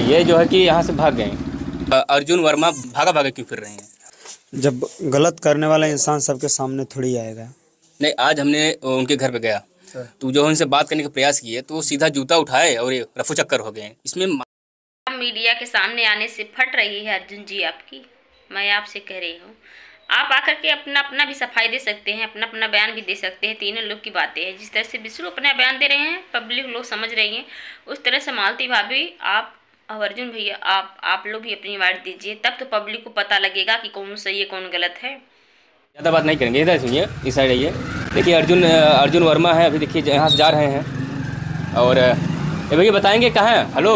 ये जो है कि यहाँ से भाग गए। अर्जुन वर्मा भागा भागा क्यों फिर रहे हैं? जब गलत करने वाला इंसान सबके सामने थोड़ी आएगा। नहीं, आज हमने उनके घर पे गया तो जो उनसे बात करने का प्रयास किए तो वो सीधा जूता उठाए और ये रफू चक्कर हो गए। इसमें मीडिया के सामने आने से फट रही है अर्जुन जी आपकी। मैं आपसे कह रही हूँ, आप आकर के अपना अपना भी सफाई दे सकते हैं, अपना अपना बयान भी दे सकते हैं। तीनों लोग की बातें हैं, जिस तरह से विष्णु अपना बयान दे रहे हैं, पब्लिक लोग समझ रही हैं, उस तरह से मालती भाभी आप और अर्जुन भैया आप लोग भी अपनी बात दीजिए, तब तो पब्लिक को पता लगेगा कि कौन सही है कौन गलत है। ज़्यादा बात नहीं करेंगे, इधर सुनिए, इस साइड आइए। देखिए अर्जुन वर्मा है, अभी देखिए यहाँ से जा रहे हैं और ये भैया बताएंगे कहाँ हैं। हेलो,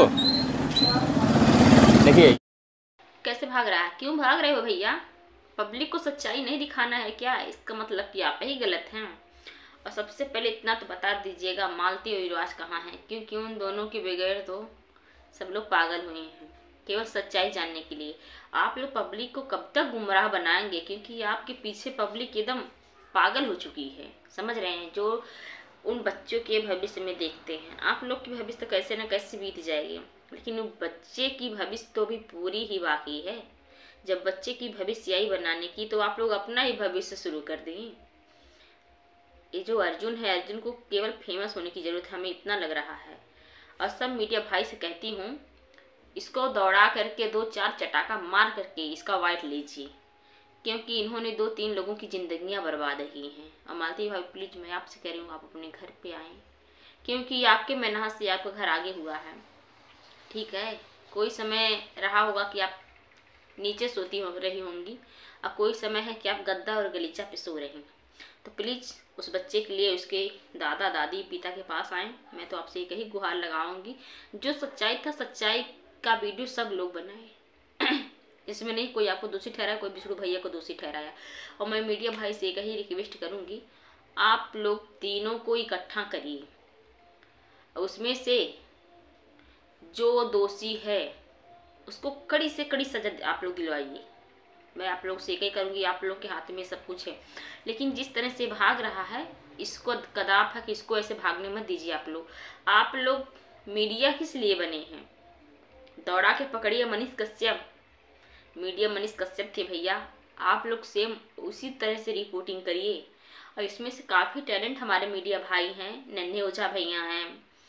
देखिए कैसे भाग रहा है, क्यों भाग रहे हो भैया? पब्लिक को सच्चाई नहीं दिखाना है क्या? इसका मतलब कि आप ही गलत हैं। और सबसे पहले इतना तो बता दीजिएगा मालती और युवराज कहाँ हैं, क्योंकि उन दोनों के बगैर तो सब लोग पागल हुए हैं केवल सच्चाई जानने के लिए। आप लोग पब्लिक को कब तक गुमराह बनाएंगे, क्योंकि आपके पीछे पब्लिक एकदम पागल हो चुकी है, समझ रहे हैं? जो उन बच्चों के भविष्य में देखते हैं, आप लोग की भविष्य तो कैसे न कैसे बीत जाएगी, लेकिन उन बच्चे की भविष्य तो भी पूरी ही बाकी है। जब बच्चे की भविष्यवाही बनाने की, तो आप लोग अपना ही भविष्य शुरू कर दें। ये जो अर्जुन है, अर्जुन को केवल फेमस होने की जरूरत है, हमें इतना लग रहा है। और सब मीडिया भाई से कहती हूँ, इसको दौड़ा करके 2-4 चटाका मार करके इसका वाइट लीजिए, क्योंकि इन्होंने 2-3 लोगों की जिंदगियां बर्बाद की हैं। और मालती भाई प्लीज मैं आपसे कह रही हूँ, आप अपने घर पे आएँ, क्योंकि आपके मेहनत से आपका घर आगे हुआ है। ठीक है, कोई समय रहा होगा कि आप नीचे सोती रही होंगी, और कोई समय है कि आप गद्दा और गलीचा पे सो रही। तो प्लीज़ उस बच्चे के लिए उसके दादा दादी पिता के पास आएँ। मैं तो आपसे एक ही गुहार लगाऊंगी, जो सच्चाई था सच्चाई का वीडियो सब लोग बनाए। इसमें नहीं कोई आपको दोषी ठहराया, कोई विष्णु भैया को दोषी ठहराया। और मैं मीडिया भाई से एक ही रिक्वेस्ट करूँगी, आप लोग तीनों को इकट्ठा करिए, उसमें से जो दोषी है उसको कड़ी से कड़ी सजा आप लोग दिलवाइए। मैं आप लोग से एक ही करूँगी, आप लोग के हाथ में सब कुछ है, लेकिन जिस तरह से भाग रहा है इसको कदाप है कि इसको ऐसे भागने मत दीजिए। आप लोग मीडिया किस लिए बने हैं? दौड़ा के पकड़िए मनीष कश्यप, मीडिया मनीष कश्यप थे भैया, आप लोग सेम उसी तरह से रिपोर्टिंग करिए। और इसमें से काफ़ी टैलेंट हमारे मीडिया भाई हैं, नन्हे ओझा भैया हैं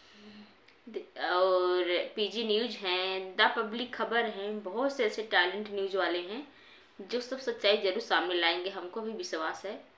और पीजी न्यूज़ हैं, द पब्लिक खबर हैं, बहुत से ऐसे टैलेंट न्यूज़ वाले हैं जो सब सच्चाई जरूर सामने लाएंगे, हमको भी विश्वास है।